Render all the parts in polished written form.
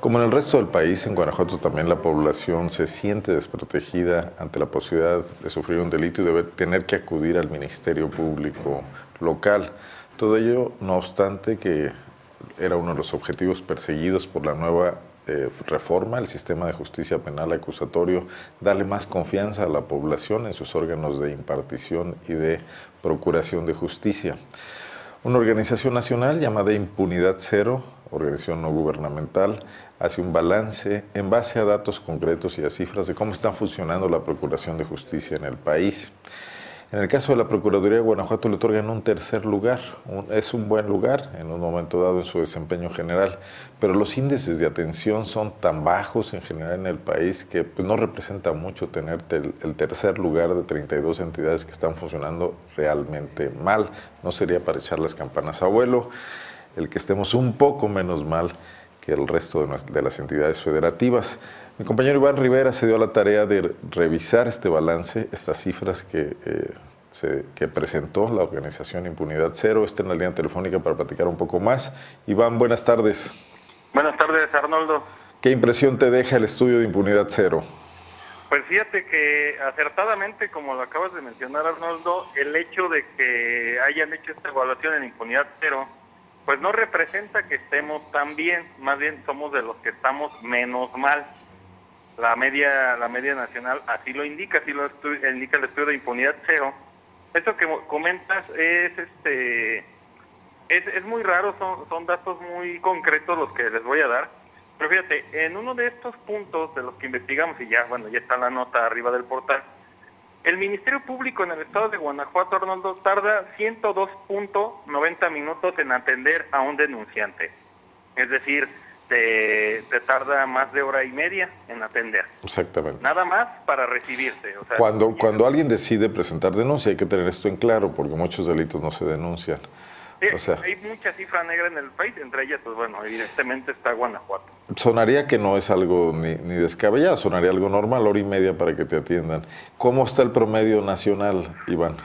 Como en el resto del país, en Guanajuato también la población se siente desprotegida ante la posibilidad de sufrir un delito y de tener que acudir al Ministerio Público local. Todo ello, no obstante, que era uno de los objetivos perseguidos por la nueva reforma, el sistema de justicia penal acusatorio, darle más confianza a la población en sus órganos de impartición y de procuración de justicia. Una organización nacional llamada Impunidad Cero, organización no gubernamental, hace un balance en base a datos concretos y a cifras de cómo está funcionando la procuración de justicia en el país. En el caso de la Procuraduría de Guanajuato le otorgan un tercer lugar. Es un buen lugar en un momento dado en su desempeño general, pero los índices de atención son tan bajos en general en el país que pues, no representa mucho tener el tercer lugar de 32 entidades que están funcionando realmente mal. No sería para echar las campanas a vuelo el que estemos un poco menos mal que el resto de las entidades federativas. Mi compañero Iván Rivera se dio a la tarea de revisar este balance, estas cifras que presentó la organización Impunidad Cero. Está en la línea telefónica para platicar un poco más. Iván, buenas tardes. Buenas tardes, Arnoldo. ¿Qué impresión te deja el estudio de Impunidad Cero? Pues fíjate que acertadamente, como lo acabas de mencionar, Arnoldo, el hecho de que hayan hecho esta evaluación en Impunidad Cero, pues no representa que estemos tan bien, más bien somos de los que estamos menos mal. La media nacional así lo indica, indica el estudio de Impunidad Cero. Eso que comentas es muy raro, son datos muy concretos los que les voy a dar. Pero fíjate, en uno de estos puntos de los que investigamos, y ya está la nota arriba del portal, el Ministerio Público en el estado de Guanajuato, Arnoldo, tarda 102.90 minutos en atender a un denunciante. Es decir, te tarda más de hora y media en atender. Exactamente. Nada más para recibirte. O sea, cuando alguien decide presentar denuncia, hay que tener esto en claro, porque muchos delitos no se denuncian. Sí, o sea, hay mucha cifra negra en el país, entre ellas, pues bueno, evidentemente está Guanajuato. Sonaría que no es algo ni descabellado, sonaría algo normal, hora y media para que te atiendan. ¿Cómo está el promedio nacional, Iván?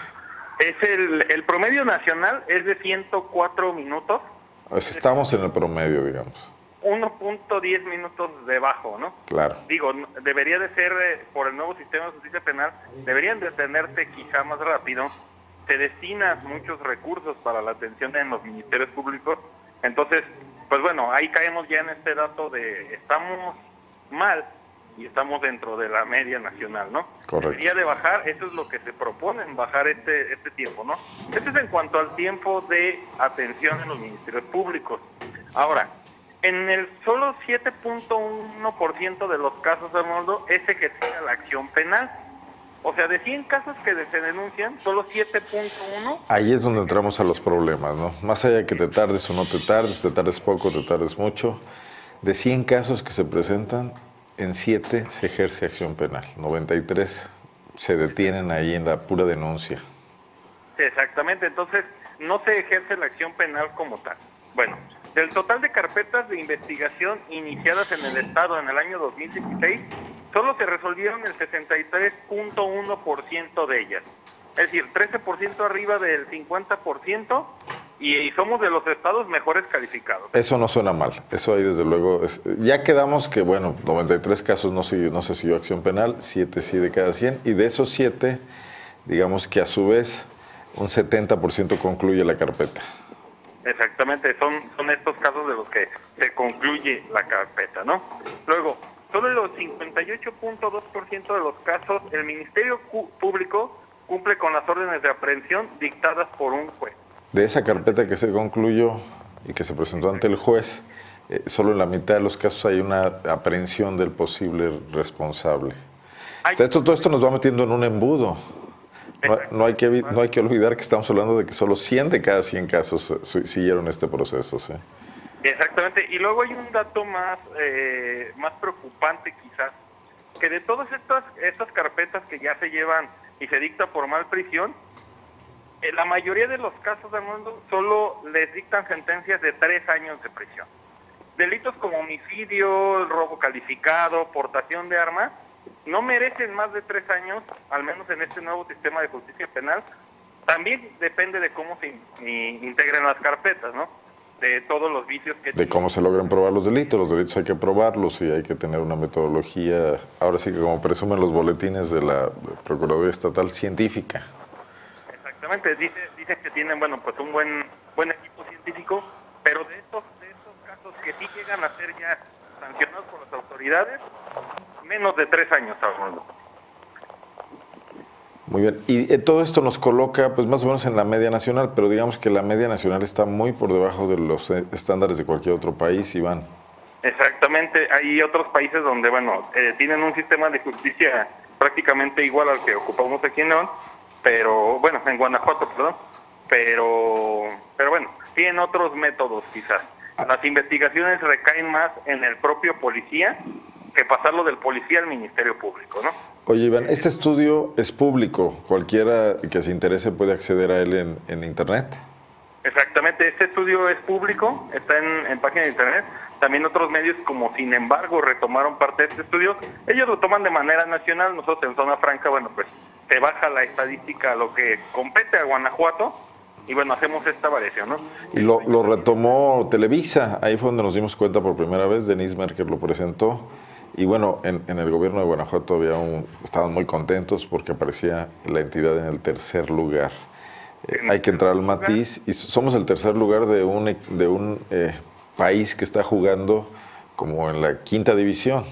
El promedio nacional es de 104 minutos. Pues estamos en el promedio, digamos. 1.10 minutos debajo, ¿no? Claro. Digo, debería de ser, por el nuevo sistema de justicia penal, deberían de atenderte quizá más rápido. Se destinan muchos recursos para la atención en los ministerios públicos. Entonces, pues bueno, ahí caemos ya en este dato de estamos mal y estamos dentro de la media nacional, ¿no? Correcto. Debería de bajar, eso es lo que se proponen, bajar este tiempo, ¿no? Esto es en cuanto al tiempo de atención en los ministerios públicos. Ahora, en el solo 7.1% de los casos, Arnoldo, es ejercida la acción penal. O sea, de 100 casos que se denuncian, solo 7.1... Ahí es donde entramos a los problemas, ¿no? Más allá de que te tardes o no te tardes poco, te tardes mucho, de 100 casos que se presentan, en 7 se ejerce acción penal, 93 se detienen ahí en la pura denuncia. Exactamente, entonces no se ejerce la acción penal como tal. Bueno, del total de carpetas de investigación iniciadas en el Estado en el año 2016, solo se resolvieron el 63.1% de ellas. Es decir, 13% arriba del 50%, y somos de los estados mejores calificados. Eso no suena mal, eso ahí desde luego, ya quedamos que, bueno, 93 casos no se siguió acción penal, 7 sí de cada 100, y de esos 7, digamos que a su vez, un 70% concluye la carpeta. Exactamente, son estos casos de los que se concluye la carpeta, ¿no? Luego, solo el 58.2% de los casos, el Ministerio Público cumple con las órdenes de aprehensión dictadas por un juez. De esa carpeta que se concluyó y que se presentó ante el juez, solo en la mitad de los casos hay una aprehensión del posible responsable. O sea, todo esto nos va metiendo en un embudo. No hay que olvidar que estamos hablando de que solo 100 de cada 100 casos siguieron este proceso. ¿Sí? Exactamente. Y luego hay un dato más preocupante quizás, que de todas estas carpetas que ya se llevan y se dicta por mal prisión, la mayoría de los casos del mundo solo les dictan sentencias de 3 años de prisión. Delitos como homicidio, robo calificado, portación de armas, no merecen más de 3 años, al menos en este nuevo sistema de justicia penal. También depende de cómo se integren las carpetas, ¿no? de todos los vicios que de cómo se logran probar los delitos hay que probarlos y hay que tener una metodología, ahora sí que como presumen los boletines de la Procuraduría Estatal, científica. Exactamente, dicen que tienen, bueno, pues un buen equipo científico, pero de estos casos que sí llegan a ser ya sancionados por las autoridades, menos de 3 años, Arnoldo. Muy bien, y todo esto nos coloca pues más o menos en la media nacional, pero digamos que la media nacional está muy por debajo de los estándares de cualquier otro país, Iván. Exactamente, hay otros países donde, bueno, tienen un sistema de justicia prácticamente igual al que ocupamos aquí en León, pero, bueno, en Guanajuato, perdón, pero bueno, tienen otros métodos quizás. Las investigaciones recaen más en el propio policía que pasarlo del policía al Ministerio Público, ¿no? Oye, Iván, este estudio es público, cualquiera que se interese puede acceder a él en Internet. Exactamente, este estudio es público, está en página de Internet. También otros medios como Sin Embargo retomaron parte de este estudio. Ellos lo toman de manera nacional, nosotros en Zona Franca, bueno, pues se baja la estadística a lo que compete a Guanajuato y bueno, hacemos esta variación, ¿no? Y lo retomó Televisa, ahí fue donde nos dimos cuenta por primera vez, Denise Merker lo presentó. Y bueno, en el gobierno de Guanajuato estaban muy contentos porque aparecía la entidad en el tercer lugar. Hay que entrar al matiz y somos el tercer lugar de un país que está jugando como en la 5ª división.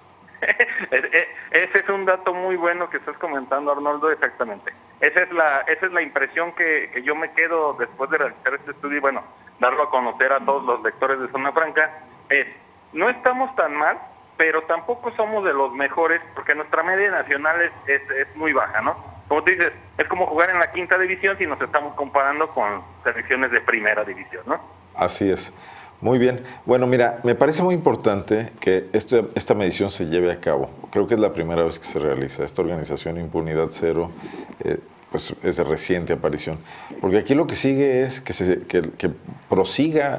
Ese es un dato muy bueno que estás comentando, Arnoldo, exactamente. Esa es la impresión que yo me quedo después de realizar este estudio y bueno, darlo a conocer a todos los lectores de Zona Franca. No estamos tan mal, pero tampoco somos de los mejores porque nuestra media nacional es muy baja, ¿no? Como tú dices, es como jugar en la 5ª división si nos estamos comparando con selecciones de primera división, ¿no? Así es. Muy bien. Bueno, mira, me parece muy importante que esta medición se lleve a cabo. Creo que es la primera vez que se realiza. Esta organización Impunidad Cero pues es de reciente aparición. Porque aquí lo que sigue es que prosiga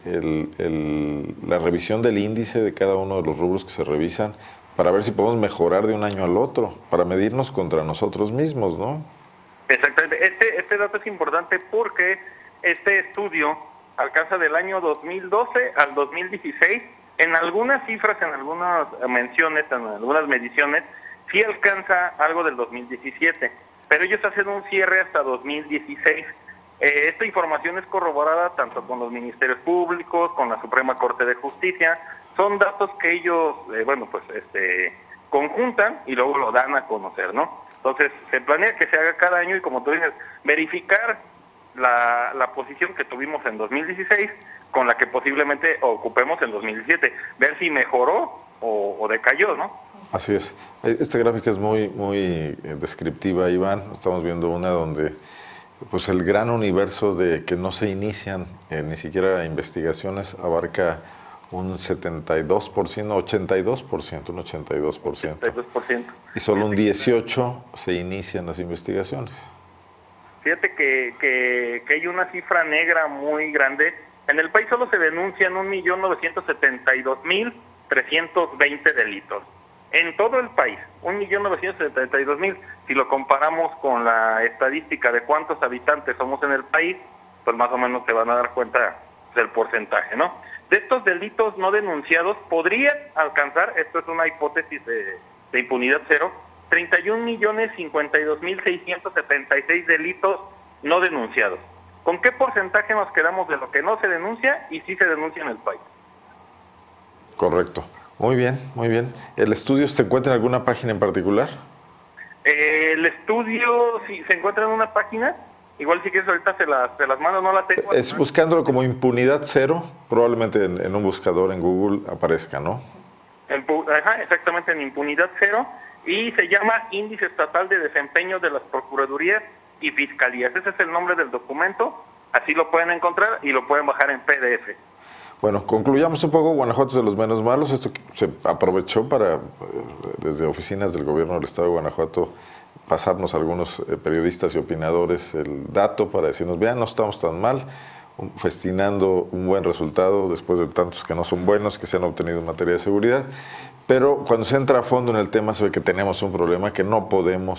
la revisión del índice de cada uno de los rubros que se revisan para ver si podemos mejorar de un año al otro, para medirnos contra nosotros mismos, ¿no? Exactamente. Este dato es importante porque este estudio alcanza del año 2012 al 2016. En algunas cifras, en algunas menciones, en algunas mediciones, sí alcanza algo del 2017, pero ellos hacen un cierre hasta 2016. Esta información es corroborada tanto con los ministerios públicos, con la Suprema Corte de Justicia. Son datos que ellos, conjuntan y luego lo dan a conocer, ¿no? Entonces, se planea que se haga cada año y, como tú dices, verificar la posición que tuvimos en 2016 con la que posiblemente ocupemos en 2017, ver si mejoró o decayó, ¿no? Así es. Esta gráfica es muy descriptiva, Iván. Estamos viendo una donde pues el gran universo de que no se inician ni siquiera investigaciones abarca un 72%, 82%, un 82%. 82%. Y solo un 18% se inician las investigaciones. Fíjate que hay una cifra negra muy grande. En el país solo se denuncian 1.972.320 delitos. En todo el país, 1.972.000. Si lo comparamos con la estadística de cuántos habitantes somos en el país, pues más o menos se van a dar cuenta del porcentaje, ¿no? De estos delitos no denunciados, podrían alcanzar, esto es una hipótesis de impunidad cero, 31.052.676 delitos no denunciados. ¿Con qué porcentaje nos quedamos de lo que no se denuncia y sí se denuncia en el país? Correcto. Muy bien, muy bien. ¿El estudio se encuentra en alguna página en particular? El estudio sí, se encuentra en una página, igual si quieres ahorita se las mando, no la tengo. Es buscándolo como Impunidad Cero, probablemente en un buscador en Google aparezca, ¿no? Ajá, exactamente, en Impunidad Cero, y se llama Índice Estatal de Desempeño de las Procuradurías y Fiscalías. Ese es el nombre del documento, así lo pueden encontrar y lo pueden bajar en PDF. Bueno, concluyamos un poco. Guanajuato es de los menos malos. Esto se aprovechó para, desde oficinas del gobierno del estado de Guanajuato, pasarnos a algunos periodistas y opinadores el dato para decirnos, vean, no estamos tan mal, festinando un buen resultado después de tantos que no son buenos, que se han obtenido en materia de seguridad. Pero cuando se entra a fondo en el tema se ve que tenemos un problema que no podemos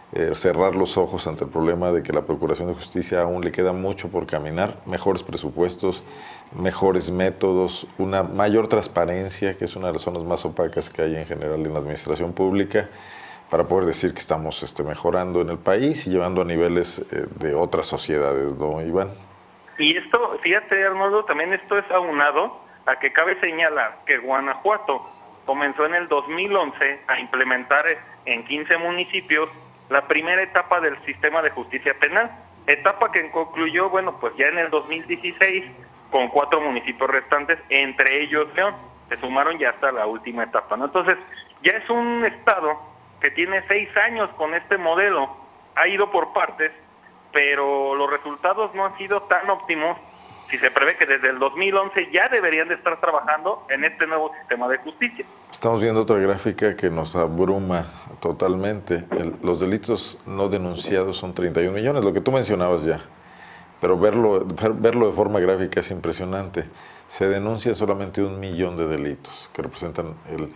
cerrar los ojos ante el problema de que la Procuración de Justicia aún le queda mucho por caminar, mejores presupuestos, mejores métodos, una mayor transparencia, que es una de las zonas más opacas que hay en general en la administración pública, para poder decir que estamos mejorando en el país y llevando a niveles de otras sociedades, ¿no, Iván? Y esto, fíjate, Arnoldo, también esto es aunado a que cabe señalar que Guanajuato comenzó en el 2011 a implementar en 15 municipios la primera etapa del sistema de justicia penal, etapa que concluyó, bueno, pues ya en el 2016 con 4 municipios restantes, entre ellos León, se sumaron ya hasta la última etapa, ¿no? Entonces, ya es un estado que tiene 6 años con este modelo, ha ido por partes, pero los resultados no han sido tan óptimos. Si se prevé que desde el 2011 ya deberían de estar trabajando en este nuevo sistema de justicia. Estamos viendo otra gráfica que nos abruma totalmente. Los delitos no denunciados son 31 millones, lo que tú mencionabas ya. Pero verlo de forma gráfica es impresionante. Se denuncia solamente 1 millón de delitos, que representan el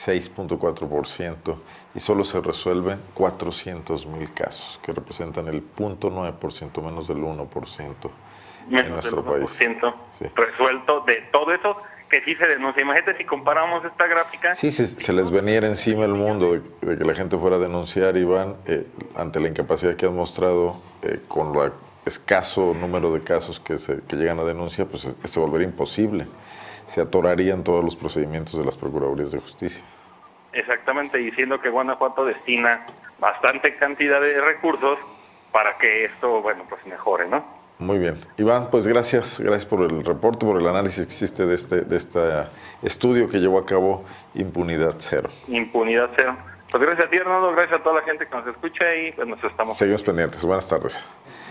6.4%, y solo se resuelven 400,000 casos, que representan el 0.9%, menos del 1%. Menos en nuestro del 1% país. Sí. Resuelto de todo eso que sí se denuncia. Imagínate si comparamos esta gráfica. Sí, se les venía encima el mundo de que la gente fuera a denunciar, Iván, ante la incapacidad que han mostrado con el escaso número de casos que llegan a denuncia, pues se volvería imposible. Se atorarían todos los procedimientos de las Procuradurías de Justicia. Exactamente, diciendo que Guanajuato destina bastante cantidad de recursos para que esto, bueno, pues mejore, ¿no? Muy bien. Iván, pues gracias por el reporte, por el análisis que hiciste de este estudio que llevó a cabo Impunidad Cero. Impunidad Cero. Pues gracias a ti, Arnoldo, gracias a toda la gente que nos escucha y pues nos estamos... Seguimos pendientes. Buenas tardes.